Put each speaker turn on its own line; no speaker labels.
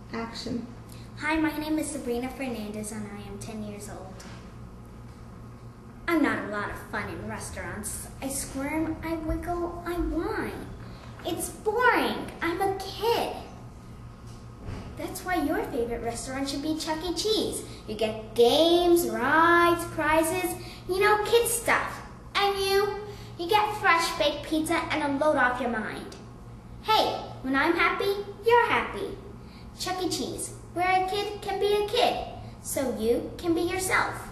Action.
Hi, my name is Sabrina Fernandez and I am 10 years old. I'm not a lot of fun in restaurants. I squirm, I wiggle, I whine. It's boring. I'm a kid. That's why your favorite restaurant should be Chucky Cheese. You get games, rides, prizes, kid stuff. And you get fresh baked pizza and a load off your mind. Hey, when I'm happy, you're happy. Chucky Cheese, where a kid can be a kid, so you can be yourself.